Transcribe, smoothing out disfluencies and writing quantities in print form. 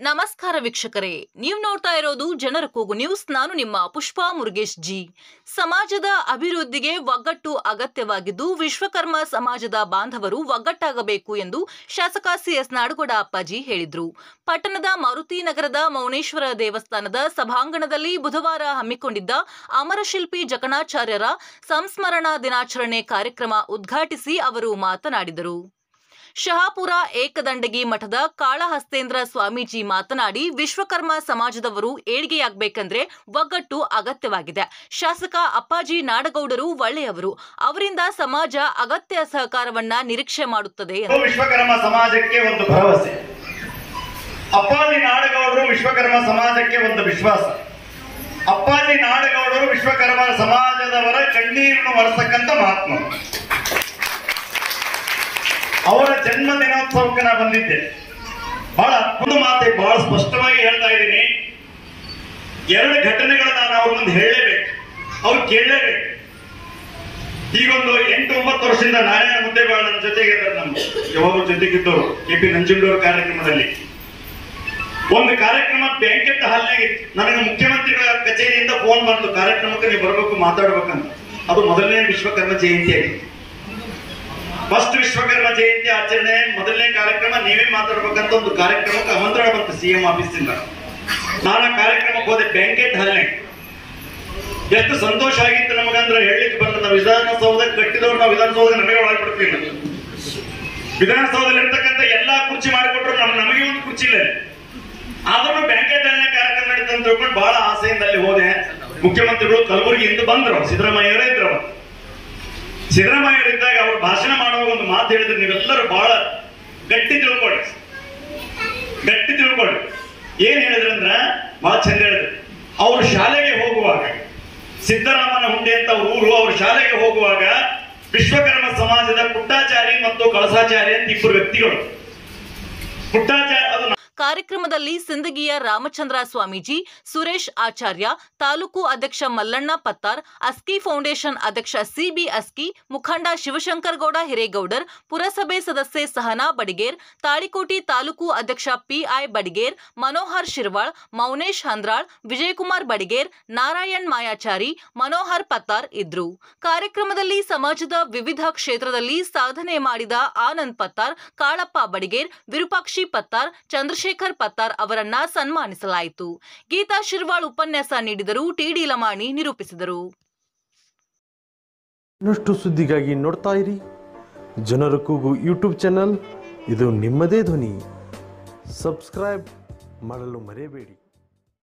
ನಮಸ್ಕಾರ ವೀಕ್ಷಕರೇ, ನೀವು ನೋಡ್ತಾ ಇರೋದು ಜನರ ಕೂಗು ನ್ಯೂಸ್. ನಾನು ನಿಮ್ಮ ಪುಷ್ಪಾ ಮುರುಗೇಶ್ ಜಿ. ಸಮಾಜದ ಅಭಿವೃದ್ಧಿಗೆ ಒಗ್ಗಟ್ಟು ಅಗತ್ಯವಾಗಿದ್ದು ವಿಶ್ವಕರ್ಮ ಸಮಾಜದ ಬಾಂಧವರು ಒಗ್ಗಟ್ಟಾಗಬೇಕು ಎಂದು ಶಾಸಕ ಸಿಎಸ್ ನಾಡಗೌಡ ಅಪ್ಪಾಜಿ ಹೇಳಿದರು. ಪಟ್ಟಣದ ಮಾರುತಿ ನಗರದ ಮೌನೇಶ್ವರ ದೇವಸ್ಥಾನದ ಸಭಾಂಗಣದಲ್ಲಿ ಬುಧವಾರ ಹಮ್ಮಿಕೊಂಡಿದ್ದ ಅಮರಶಿಲ್ಪಿ ಜಕಣಾಚಾರ್ಯರ ಸಂಸ್ಮರಣಾ ದಿನಾಚರಣೆ ಕಾರ್ಯಕ್ರಮ ಉದ್ಘಾಟಿಸಿ ಅವರು ಮಾತನಾಡಿದರು. ಶಹಾಪುರ ಏಕದಂಡಗಿ ಮಠದ ಕಾಳಹಸ್ತೇಂದ್ರ ಸ್ವಾಮೀಜಿ ಮಾತನಾಡಿ, ವಿಶ್ವಕರ್ಮ ಸಮಾಜದವರು ಏಳಿಗೆಯಾಗಬೇಕಂದ್ರೆ ಒಗ್ಗಟ್ಟು ಅಗತ್ಯವಾಗಿದೆ. ಶಾಸಕ ಅಪ್ಪಾಜಿ ನಾಡಗೌಡರು ಒಳ್ಳೆಯವರು, ಅವರಿಂದ ಸಮಾಜ ಅಗತ್ಯ ಸಹಕಾರವನ್ನ ನಿರೀಕ್ಷೆ ಮಾಡುತ್ತದೆ. ವಿಶ್ವಕರ್ಮ ಸಮಾಜಕ್ಕೆ ಒಂದು ಭರವಸೆ, ಅಪ್ಪಾಜಿ ನಾಡಗೌಡರು ವಿಶ್ವಕರ್ಮ ಸಮಾಜಕ್ಕೆ ಒಂದು ವಿಶ್ವಾಸ. ಅಪ್ಪಾಜಿ ನಾಡಗೌಡರು ವಿಶ್ವಕರ್ಮ ಸಮಾಜದವರ ಕಣ್ಣೀರನ್ನು ಒರೆಸಕ್ಕಂತ ಮಹಾತ್ಮ. ಅವರ ಜನ್ಮ ದಿನೋತ್ಸವಕ್ಕೆ ನಾ ಬಂದಿದ್ದೆ. ಬಹಳ ಅದ್ಭುತ ಮಾತೆ, ಬಹಳ ಸ್ಪಷ್ಟವಾಗಿ ಹೇಳ್ತಾ ಇದ್ದೀನಿ. ಎರಡು ಘಟನೆಗಳನ್ನ ನಾನು ಅವ್ರ ಮುಂದೆ ಹೇಳಲೇಬೇಕು, ಅವ್ರು ಕೇಳಲೇಬೇಕು. ಈಗೊಂದು 8-9 ವರ್ಷದಿಂದ ನಾರಾಯಣ ಮುದ್ದೇಬಾಳ ನನ್ನ ಜೊತೆಗೆ ಯಾವಾಗಲೂ ಜೊತೆಗಿದ್ದವರು KP ನಂಜುಂಡವ್ರ ಕಾರ್ಯಕ್ರಮದಲ್ಲಿ ಒಂದು ಕಾರ್ಯಕ್ರಮ ಬ್ಯಾಂಕೆಟ್ ಹಾಲ್ನಾಗ ನನಗೆ ಮುಖ್ಯಮಂತ್ರಿಗಳ ಕಚೇರಿಯಿಂದ ಫೋನ್ ಬಂತು, ಕಾರ್ಯಕ್ರಮಕ್ಕೆ ನೀವು ಬರಬೇಕು, ಮಾತಾಡ್ಬೇಕಂತ. ಅದು ಮೊದಲನೇ ವಿಶ್ವಕರ್ಮ ಜಯಂತಿ ಆಗಿತ್ತು. ಫಸ್ಟ್ ವಿಶ್ವಕರ್ಮ ಜಯಂತಿ ಆಚರಣೆ ಮೊದಲನೇ ಕಾರ್ಯಕ್ರಮ ನೀವೇ ಮಾತಾಡ್ಬೇಕಂತ ಒಂದು ಕಾರ್ಯಕ್ರಮಕ್ಕೆ ಆಮಂತ್ರಣ ಬಂತು CM ಆಫೀಸಿಂದ. ನಾನು ಆ ಕಾರ್ಯಕ್ರಮಕ್ಕೆ ಹೋದೆ ಬ್ಯಾಂಕೆಟ್ ಹಾಲ್ನಾಗ. ಎಷ್ಟು ಸಂತೋಷ ಆಗಿತ್ತು ನಮಗಂದ್ರೆ ಹೇಳಲಿಕ್ಕೆ ಬಂದ. ನಾವು ವಿಧಾನಸೌಧ ಕಟ್ಟಿದವ್ರು, ನಾವು ವಿಧಾನಸೌಧ ನಮಗೆ ಒಳಗೆ ವಿಧಾನಸೌಧದಲ್ಲಿ ಇರ್ತಕ್ಕಂಥ ಎಲ್ಲಾ ಕುರ್ಚಿ ಮಾಡಿಕೊಟ್ರು, ನಮಗೆ ಒಂದು ಕುರ್ಚಿ ಇಲ್ಲ. ಆದ್ರೂ ಬ್ಯಾಂಕೆಟ್ ಹಾಲ್ನಾಗ ಕಾರ್ಯಕ್ರಮ ನಡೀತು ಅಂತ ತಿಳ್ಕೊಂಡು ಬಹಳ ಆಸೆಯಿಂದ ಅಲ್ಲಿ ಹೋದೆ. ಮುಖ್ಯಮಂತ್ರಿಗಳು ಕಲಬುರಗಿಯಿಂದ ಬಂದ್ರು, ಸಿದ್ದರಾಮಯ್ಯವರೇ ಇದ್ರು. ಸಿದ್ದರಾಮಯ್ಯರಿದ್ದಾಗ ಅವರು ಭಾಷಣ ಮಾಡುವಾಗ ಒಂದು ಮಾತು ಹೇಳಿದ್ರು, ನೀವೆಲ್ಲರೂ ಬಹಳ ಗಟ್ಟಿ ತಿಳ್ಕೊಳ್ಳಿ. ಏನ್ ಹೇಳಿದ್ರಂದ್ರ ಬಹಳ ಚಂದ ಹೇಳಿದ್ರು. ಅವರು ಶಾಲೆಗೆ ಹೋಗುವಾಗ, ಸಿದ್ದರಾಮನ ಹುಂಡಿ ಅಂತ ಊರು, ಅವರು ಶಾಲೆಗೆ ಹೋಗುವಾಗ ವಿಶ್ವಕರ್ಮ ಸಮಾಜದ ಪುಟ್ಟಾಚಾರಿ ಮತ್ತು ಕಳಸಾಚಾರಿ ಅಂತ ಇಬ್ಬರು ವ್ಯಕ್ತಿಗಳು. ಪುಟ್ಟಾಚಾರಿ ಅದು ಕಾರ್ಯಕ್ರಮದಲ್ಲಿ ಸಿಂದಗಿಯ ರಾಮಚಂದ್ರ ಸ್ವಾಮೀಜಿ, ಸುರೇಶ್ ಆಚಾರ್ಯ, ತಾಲೂಕು ಅಧ್ಯಕ್ಷ ಮಲ್ಲಣ್ಣ ಪತ್ತಾರ್, ಅಸ್ಕಿ ಫೌಂಡೇಶನ್ ಅಧ್ಯಕ್ಷ CB ಅಸ್ಕಿ, ಮುಖಂಡ ಶಿವಶಂಕರ ಗೌಡ ಹಿರೇಗೌಡರ್, ಪುರಸಭೆ ಸದಸ್ಯೆ ಸಹನಾ ಬಡಿಗೇರ್, ತಾಳಿಕೋಟಿ ತಾಲೂಕು ಅಧ್ಯಕ್ಷ PI ಬಡಿಗೇರ್, ಮನೋಹರ್ ಶಿರ್ವಾಳ್, ಮೌನೇಶ್ ಹಂದ್ರಾಳ್, ವಿಜಯಕುಮಾರ್ ಬಡಿಗೇರ್, ನಾರಾಯಣ್ ಮಾಯಾಚಾರಿ, ಮನೋಹರ್ ಪತ್ತಾರ್ ಇದ್ರು. ಕಾರ್ಯಕ್ರಮದಲ್ಲಿ ಸಮಾಜದ ವಿವಿಧ ಕ್ಷೇತ್ರದಲ್ಲಿ ಸಾಧನೆ ಮಾಡಿದ ಆನಂದ್ ಪತ್ತಾರ್, ಕಾಳಪ್ಪ ಬಡಿಗೇರ್, ವಿರೂಪಾಕ್ಷಿ ಪತ್ತಾರ್, ಚಂದ್ರಶೇಖರ್ ಪತ್ತಾರ್ ಅವರನ್ನ ಸನ್ಮಾನಿಸಲಾಯಿತು. ಗೀತಾ ಶಿರ್ವಾಳ್ ಉಪನ್ಯಾಸ ನೀಡಿದರು. TD ಲಮಾಣಿ ನಿರೂಪಿಸಿದರು. ಇನ್ನಷ್ಟು ಸುದ್ದಿಗಾಗಿ ನೋಡ್ತಾ ಇರಿ ಜನರ ಕೂಗು ಯೂಟ್ಯೂಬ್ ಚಾನಲ್. ಇದು ನಿಮ್ಮದೇ ಧ್ವನಿ. ಸಬ್ಸ್ಕ್ರೈಬ್ ಮಾಡಲು ಮರೆಯಬೇಡಿ.